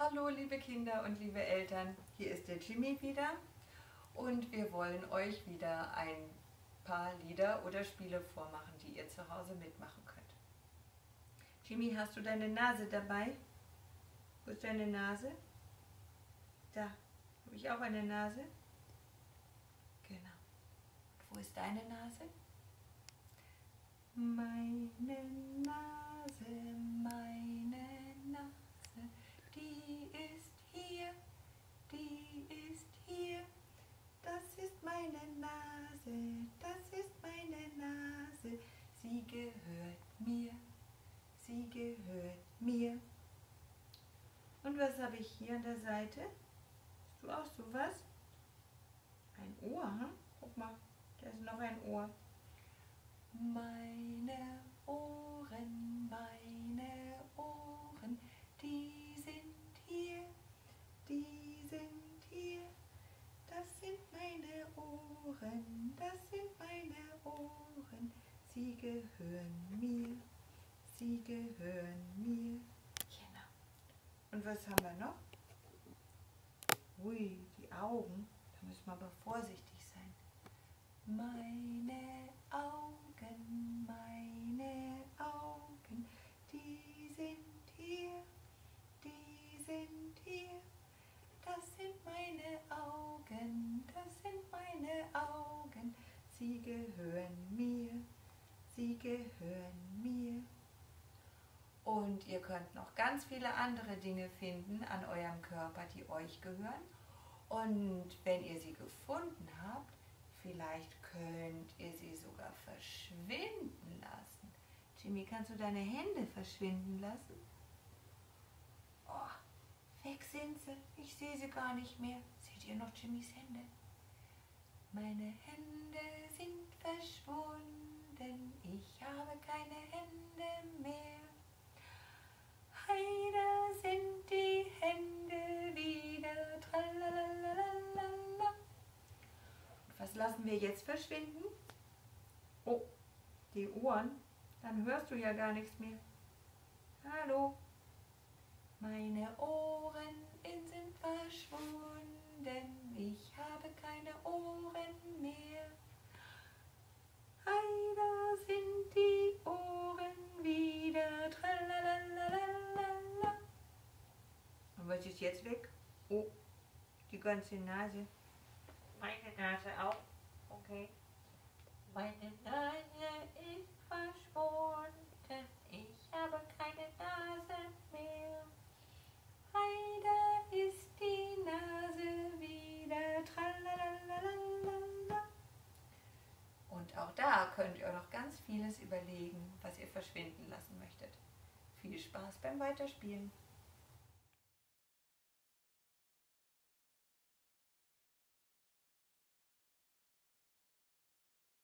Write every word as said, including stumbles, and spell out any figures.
Hallo liebe Kinder und liebe Eltern, hier ist der Jimmy wieder und wir wollen euch wieder ein paar Lieder oder Spiele vormachen, die ihr zu Hause mitmachen könnt. Jimmy, hast du deine Nase dabei? Wo ist deine Nase? Da, habe ich auch eine Nase? Genau. Und wo ist deine Nase? Meine Nase, meine Nase, die ist hier, die ist hier. Das ist meine Nase, das ist meine Nase, sie gehört mir, sie gehört mir. Und was habe ich hier an der Seite? Hast du auch sowas? Ein Ohr, hm? Guck mal, da ist noch ein Ohr. Meine Ohren, meine Ohren, die sind hier, die sind hier. Das sind meine Ohren, das sind meine Ohren, sie gehören mir, sie gehören mir. Genau. Und was haben wir noch? Ui, die Augen, da müssen wir aber vorsichtig sein. Meine Augen, meine Augen, die sind hier, die sind hier. Das sind meine Augen, das sind meine Augen, sie gehören mir, sie gehören mir. Und ihr könnt noch ganz viele andere Dinge finden an eurem Körper, die euch gehören. Und wenn ihr sie gefunden habt, vielleicht könnt ihr sie sogar verschwinden lassen. Jimmy, kannst du deine Hände verschwinden lassen? Oh, weg sind sie. Ich sehe sie gar nicht mehr. Seht ihr noch Jimmys Hände? Meine Hände sind verschwunden. Ich habe keine Hände mehr. Hei, da sind die Hände wieder. Tralalalala. Was lassen wir jetzt verschwinden? Oh, die Ohren. Dann hörst du ja gar nichts mehr. Hallo. Meine Ohren sind verschwunden. Ich habe keine Ohren mehr. Hei, da sind die Ohren wieder. Tralalalala. Und was ist jetzt weg? Oh, die ganze Nase. Meine Nase auch. Okay. Meine Nase ist verschwunden. Ich habe keine Nase mehr. Hei, da ist die Nase wieder. Tralalalala. Und auch da könnt ihr noch ganz vieles überlegen, was ihr verschwinden lassen möchtet. Viel Spaß beim Weiterspielen.